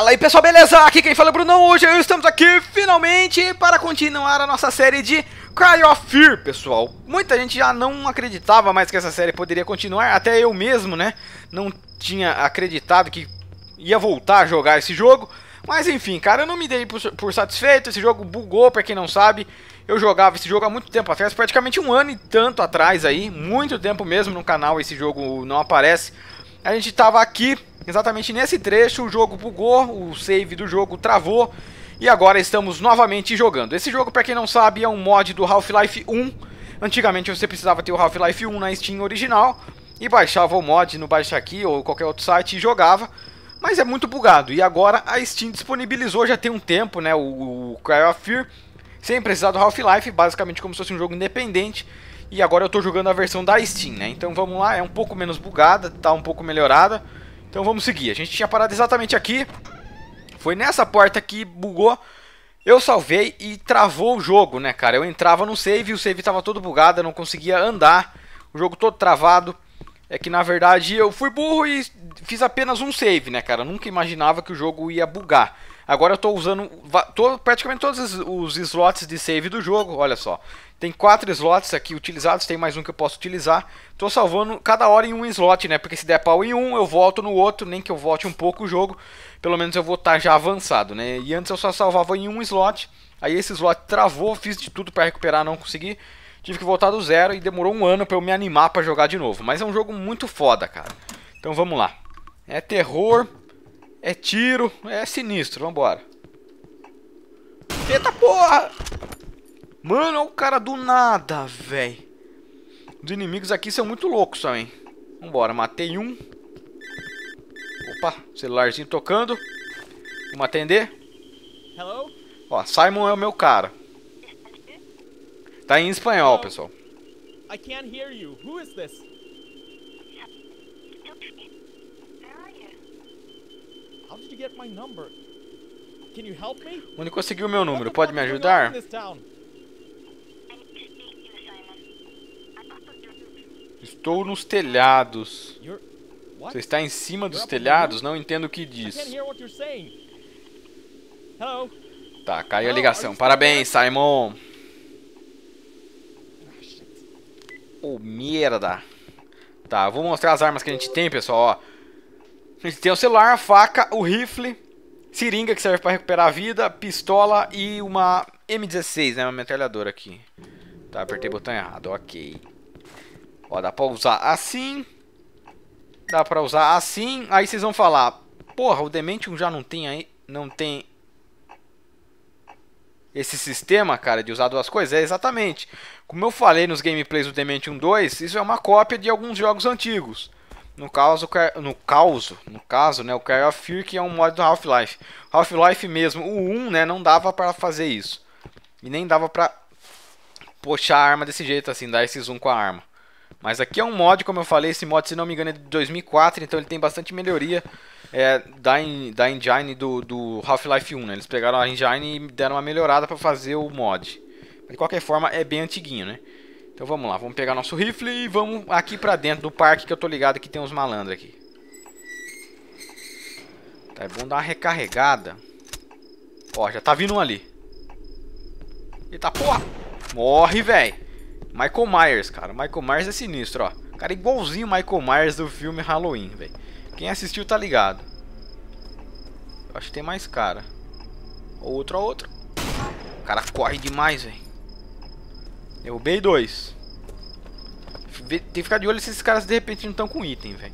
Fala aí pessoal, beleza? Aqui quem fala é o Brunão. Hoje estamos aqui finalmente para continuar a nossa série de Cry of Fear, pessoal. Muita gente já não acreditava mais que essa série poderia continuar, até eu mesmo, né? Não tinha acreditado que ia voltar a jogar esse jogo. Mas enfim, cara, eu não me dei por satisfeito. Esse jogo bugou, pra quem não sabe. Eu jogava esse jogo há muito tempo atrás, praticamente um ano e tanto atrás aí. Muito tempo mesmo no canal esse jogo não aparece. A gente tava aqui exatamente nesse trecho, o jogo bugou, o save do jogo travou e agora estamos novamente jogando. Esse jogo, pra quem não sabe, é um mod do Half-Life 1. Antigamente você precisava ter o Half-Life 1 na Steam original e baixava o mod no Baixa Aqui ou qualquer outro site e jogava. Mas é muito bugado e agora a Steam disponibilizou já tem um tempo, né, o Cry of Fear, sem precisar do Half-Life, basicamente como se fosse um jogo independente. E agora eu tô jogando a versão da Steam, né? Então vamos lá, é um pouco menos bugada, tá um pouco melhorada. Então vamos seguir. A gente tinha parado exatamente aqui. Foi nessa porta que bugou. Eu salvei e travou o jogo, né, cara? Eu entrava no save e o save tava todo bugado, eu não conseguia andar. O jogo todo travado. É que na verdade eu fui burro e fiz apenas um save, né, cara? Eu nunca imaginava que o jogo ia bugar. Agora eu tô usando praticamente todos os slots de save do jogo, olha só. Tem 4 slots aqui utilizados, tem mais um que eu posso utilizar. Tô salvando cada hora em um slot, né? Porque se der pau em um, eu volto no outro, nem que eu volte um pouco o jogo. Pelo menos eu vou estar já avançado, né? E antes eu só salvava em um slot, aí esse slot travou, fiz de tudo pra recuperar, não consegui. Tive que voltar do zero e demorou um ano pra eu me animar pra jogar de novo. Mas é um jogo muito foda, cara. Então vamos lá. É terror, é tiro, é sinistro, vambora. Eita porra! Mano, olha o cara do nada, velho. Os inimigos aqui são muito loucos também. Vambora, matei um. Opa, celularzinho tocando. Vamos atender. Hello? Ó, Simon é o meu cara. Tá em espanhol, pessoal. I can't hear you. Who is this? How did you get my number? Can you help me? Onde conseguiu o meu número? Pode me ajudar? Estou nos telhados. Você está em cima dos telhados? Não entendo o que diz. Tá, caiu a ligação. Parabéns, Simon. Oh, merda. Tá, vou mostrar as armas que a gente tem, pessoal, ó. A gente tem o celular, a faca, o rifle, seringa que serve para recuperar a vida, pistola e uma M16, né, uma metralhadora aqui. Tá, apertei o botão errado, ok. Ó, dá pra usar assim. Dá pra usar assim. Aí vocês vão falar, porra, o Dementium já não tem aí, não tem esse sistema, cara, de usar duas coisas? É exatamente. Como eu falei nos gameplays do Dementium 2, isso é uma cópia de alguns jogos antigos. No caso, né, o Cry of Fear, que é um mod do Half-Life. Half-Life mesmo, o 1, né, não dava pra fazer isso. E nem dava pra puxar a arma desse jeito, assim, dar esse zoom com a arma. Mas aqui é um mod, como eu falei, esse mod, se não me engano, é de 2004, então ele tem bastante melhoria da engine do Half-Life 1, né? Eles pegaram a engine e deram uma melhorada pra fazer o mod. De qualquer forma, é bem antiguinho, né? Então vamos lá, vamos pegar nosso rifle e vamos aqui pra dentro do parque, que eu tô ligado que tem uns malandros aqui. Tá, é bom dar uma recarregada. Ó, já tá vindo um ali. Eita porra! Morre, velho! Michael Myers, cara. Michael Myers é sinistro, ó. Cara, igualzinho o Michael Myers do filme Halloween, velho. Quem assistiu tá ligado. Eu acho que tem mais cara. Outro. O cara corre demais, velho. Derrubei 2. Tem que ficar de olho se esses caras de repente não estão com item, velho.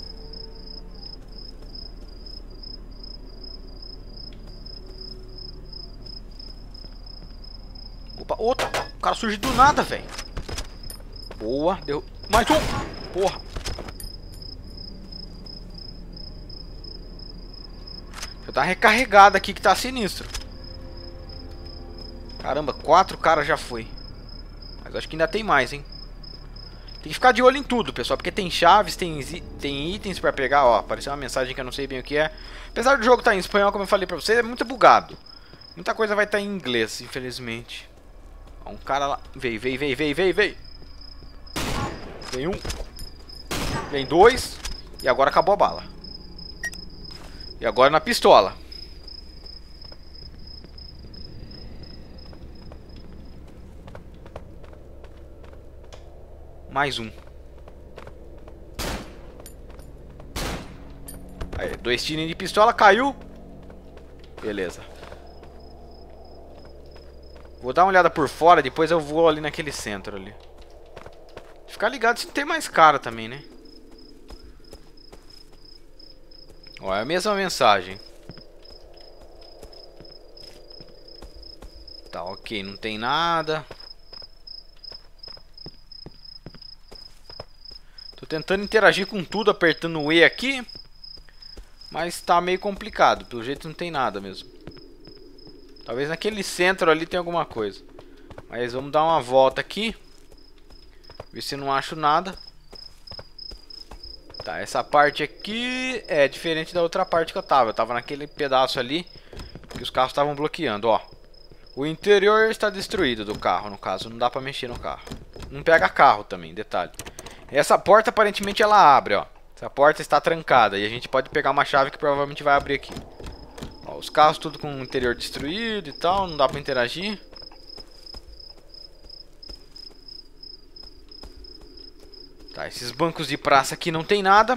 Opa, outro. O cara surge do nada, velho. Boa, deu. Mais um. Porra. Eu tá recarregado aqui que tá sinistro. Caramba, 4 caras já foi. Mas acho que ainda tem mais, hein. Tem que ficar de olho em tudo, pessoal. Porque tem chaves, tem itens pra pegar. Ó, apareceu uma mensagem que eu não sei bem o que é. Apesar do jogo estar em espanhol, como eu falei pra vocês, é muito bugado. Muita coisa vai estar em inglês, infelizmente. Ó, um cara lá. Veio. Vem um. Vem 2. E agora acabou a bala. E agora na pistola. Mais um. Aí, 2 tiros de pistola, caiu. Beleza. Vou dar uma olhada por fora, depois eu vou ali naquele centro ali. Ficar ligado se não tem mais cara também, né? Ó, é a mesma mensagem. Tá, ok, não tem nada. Tô tentando interagir com tudo apertando o E aqui. Mas tá meio complicado, pelo jeito não tem nada mesmo. Talvez naquele centro ali tenha alguma coisa. Mas vamos dar uma volta aqui. Ver se não acho nada. Tá, essa parte aqui é diferente da outra parte que eu tava. Eu tava naquele pedaço ali que os carros estavam bloqueando, ó. O interior está destruído do carro, no caso. Não dá pra mexer no carro. Não pega carro também, detalhe. Essa porta aparentemente ela abre, ó. Essa porta está trancada e a gente pode pegar uma chave que provavelmente vai abrir aqui. Ó, os carros tudo com o interior destruído e tal, não dá pra interagir. Tá, esses bancos de praça aqui não tem nada.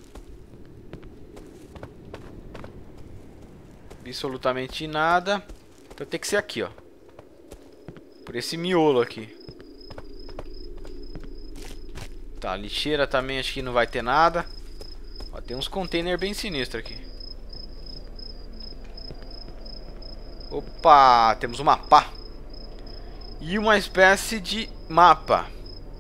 Absolutamente nada. Então tem que ser aqui, ó. Por esse miolo aqui. Tá, lixeira também acho que não vai ter nada. Ó, tem uns containers bem sinistros aqui. Opa, temos um mapa. E uma espécie de mapa.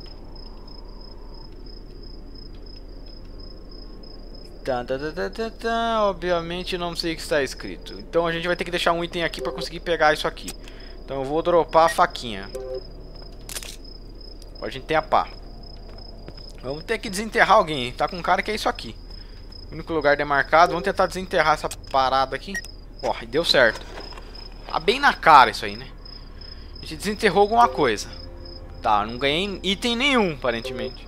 Obviamente não sei o que está escrito. Então a gente vai ter que deixar um item aqui para conseguir pegar isso aqui. Então eu vou dropar a faquinha. Agora a gente tem a pá. Vamos ter que desenterrar alguém. Tá com um cara que é isso aqui. Único lugar demarcado. Vamos tentar desenterrar essa parada aqui. Ó, e deu certo. Tá bem na cara isso aí, né? A gente desenterrou alguma coisa. Tá, não ganhei item nenhum, aparentemente.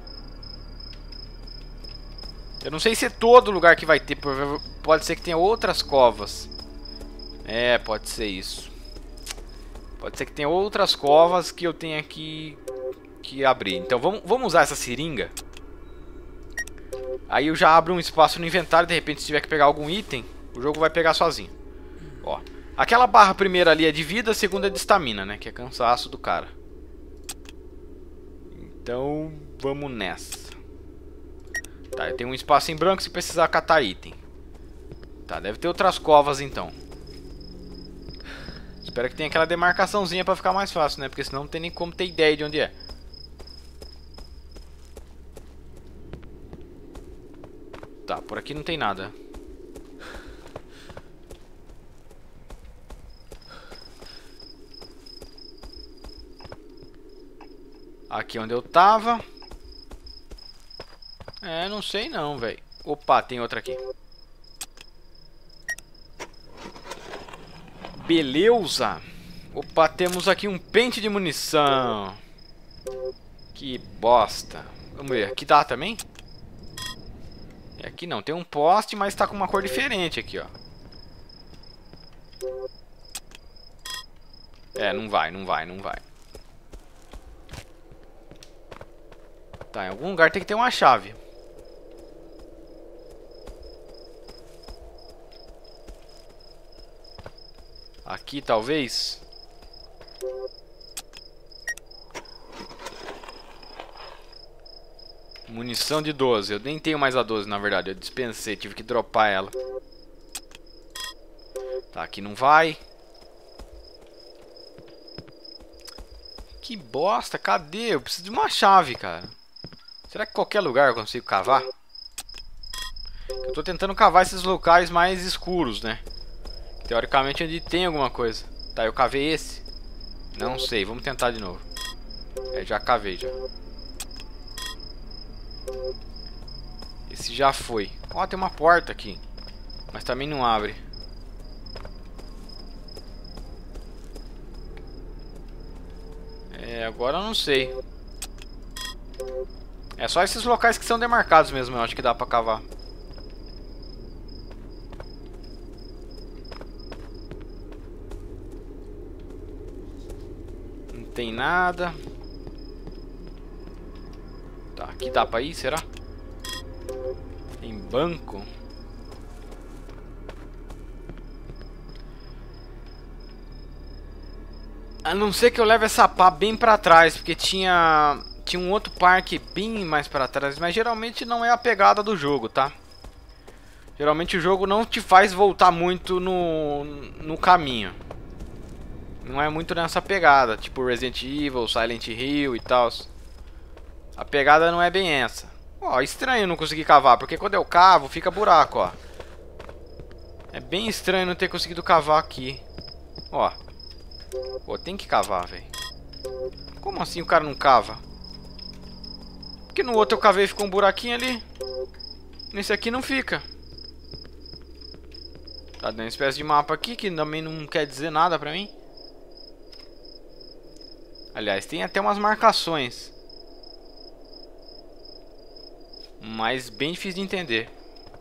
Eu não sei se é todo lugar que vai ter. Pode ser que tenha outras covas. É, pode ser isso. Pode ser que tenha outras covas que eu tenha que abrir. Então vamos usar essa seringa. Aí eu já abro um espaço no inventário. De repente se tiver que pegar algum item, o jogo vai pegar sozinho. Ó, aquela barra primeira ali é de vida, a segunda é de estamina, né? Que é cansaço do cara. Então vamos nessa. Tá, eu tenho um espaço em branco se precisar catar item. Tá, deve ter outras covas então. Espero que tenha aquela demarcaçãozinha pra ficar mais fácil, né? Porque senão não tem nem como ter ideia de onde é. Tá, por aqui não tem nada. Aqui onde eu tava. É, não sei não, velho. Opa, tem outra aqui. Beleza. Opa, temos aqui um pente de munição. Que bosta. Vamos ver, aqui dá também? Aqui não, tem um poste, mas tá com uma cor diferente aqui, ó. É, não vai. Tá, em algum lugar tem que ter uma chave. Aqui, talvez. Munição de 12. Eu nem tenho mais a 12, na verdade. Eu dispensei, tive que dropar ela. Tá, aqui não vai. Que bosta, cadê? Eu preciso de uma chave, cara. Será que qualquer lugar eu consigo cavar? Eu tô tentando cavar esses locais mais escuros, né? Teoricamente onde tem alguma coisa. Tá, eu cavei esse? Não sei, vamos tentar de novo. É, já cavei já. Esse já foi. Ó, tem uma porta aqui. Mas também não abre. É, agora eu não sei. É só esses locais que são demarcados mesmo, eu acho que dá pra cavar. Não tem nada. Aqui dá pra ir, será? Tem banco? A não ser que eu leve essa pá bem pra trás, porque tinha um outro parque bem mais pra trás, mas geralmente não é a pegada do jogo, tá? Geralmente o jogo não te faz voltar muito no caminho. Não é muito nessa pegada, tipo Resident Evil, Silent Hill e tal. A pegada não é bem essa. Ó, estranho não conseguir cavar, porque quando eu cavo fica buraco, ó. É bem estranho não ter conseguido cavar aqui. Ó. Pô, tem que cavar, velho. Como assim o cara não cava? Porque no outro eu cavei e ficou um buraquinho ali. Nesse aqui não fica. Tá dando uma espécie de mapa aqui que também não quer dizer nada pra mim. Aliás, tem até umas marcações. Mas bem difícil de entender.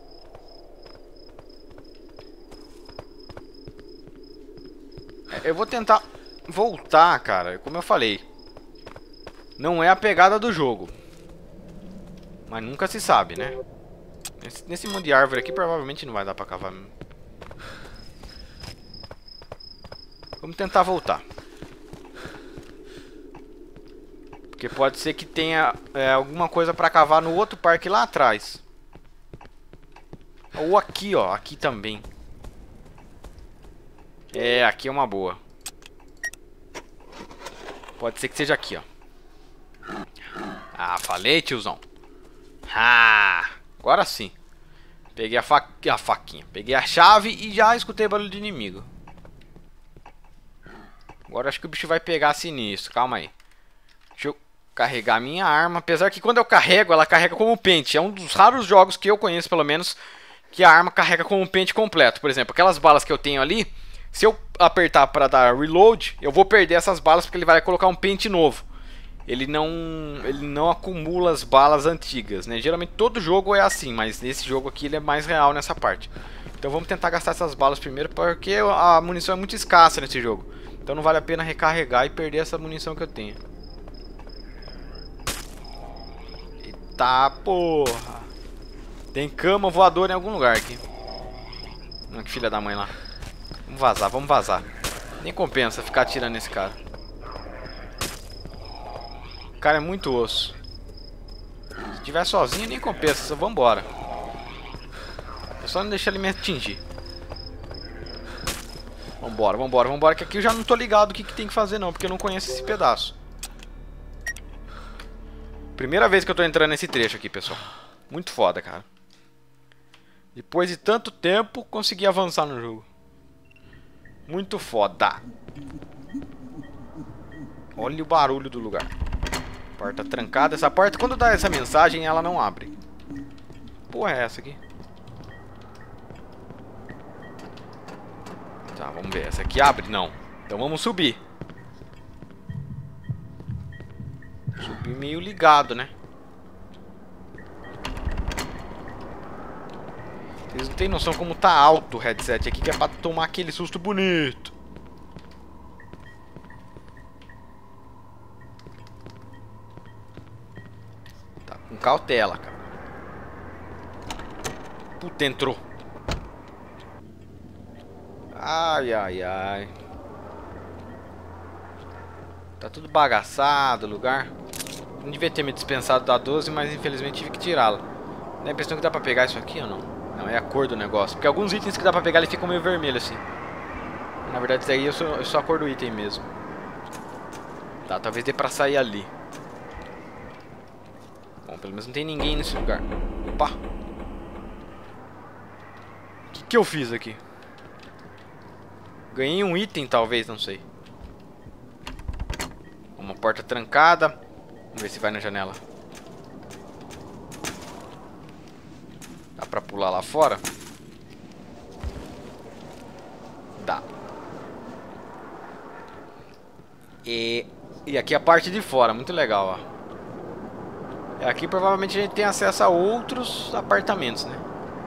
Eu vou tentar voltar, cara. Como eu falei, não é a pegada do jogo. Mas nunca se sabe, né? Nesse mundo de árvore aqui provavelmente não vai dar pra cavar mesmo. Vamos tentar voltar. Porque pode ser que tenha alguma coisa pra cavar no outro parque lá atrás. Ou aqui, ó. Aqui também. É, aqui é uma boa. Pode ser que seja aqui, ó. Ah, falei, tiozão. Ah, agora sim. Peguei a faquinha. Peguei a chave e já escutei barulho de inimigo. Agora acho que o bicho vai pegar sinistro. Calma aí. Deixa eu carregar a minha arma. Apesar que quando eu carrego, ela carrega como pente. É um dos raros jogos que eu conheço, pelo menos, que a arma carrega como pente completo. Por exemplo, aquelas balas que eu tenho ali, se eu apertar para dar reload, eu vou perder essas balas porque ele vai colocar um pente novo. Ele não acumula as balas antigas, né? Geralmente todo jogo é assim, mas nesse jogo aqui ele é mais real nessa parte. Então vamos tentar gastar essas balas primeiro, porque a munição é muito escassa nesse jogo. Então não vale a pena recarregar e perder essa munição que eu tenho. Eita porra! Tem cama voadora em algum lugar aqui. Não, que filha da mãe lá. Vamos vazar, vamos vazar. Nem compensa ficar atirando nesse cara. O cara é muito osso. Se tiver sozinho nem compensa, só vambora. É só não deixar ele me atingir. Vambora, vambora, vambora. Que aqui eu já não tô ligado o que tem que fazer não, porque eu não conheço esse pedaço. Primeira vez que eu tô entrando nesse trecho aqui, pessoal. Muito foda, cara. Depois de tanto tempo, consegui avançar no jogo. Muito foda. Olha o barulho do lugar. Porta trancada. Essa porta, quando dá essa mensagem, ela não abre. Porra, é essa aqui? Tá, vamos ver. Essa aqui abre? Não. Então vamos subir. Subir meio ligado, né? Vocês não tem noção como tá alto o headset aqui, que é pra tomar aquele susto bonito. Tá com cautela, cara. Puta, entrou. Ai, ai, ai. Tá tudo bagaçado o lugar. Não devia ter me dispensado da 12, mas infelizmente tive que tirá-la. Dá a impressão que dá pra pegar isso aqui ou não? Não, é a cor do negócio. Porque alguns itens que dá pra pegar, eles ficam meio vermelhos assim. Na verdade, isso aí é só a cor do item mesmo. Tá, talvez dê pra sair ali. Bom, pelo menos não tem ninguém nesse lugar. Opa! O que eu fiz aqui? Ganhei um item, talvez, não sei. Uma porta trancada. Vamos ver se vai na janela. Dá pra pular lá fora? Dá. E aqui a parte de fora, muito legal, ó. Aqui provavelmente a gente tem acesso a outros apartamentos, né?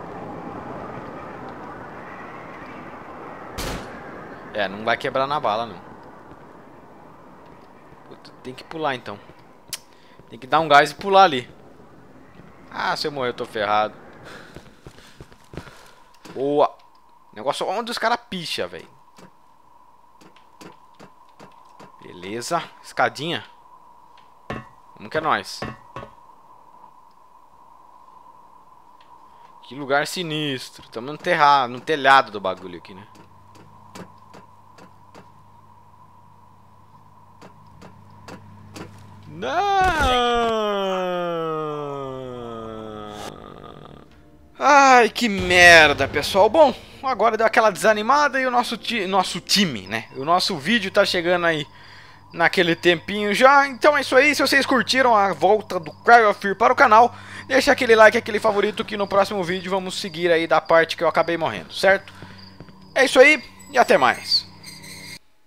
É, não vai quebrar na bala, não. Puta, tem que pular então. Tem que dar um gás e pular ali. Ah, se eu morrer eu tô ferrado. Boa. Negócio onde os caras picham, velho. Beleza. Escadinha. Como que é nóis? Que lugar sinistro. Estamos no telhado do bagulho aqui, né? Não! Ai, que merda, pessoal. Bom, agora deu aquela desanimada e o nosso time, né? O nosso vídeo tá chegando aí naquele tempinho já. Então é isso aí. Se vocês curtiram a volta do Cry of Fear para o canal, deixa aquele like, aquele favorito, que no próximo vídeo vamos seguir aí da parte que eu acabei morrendo, certo? É isso aí e até mais.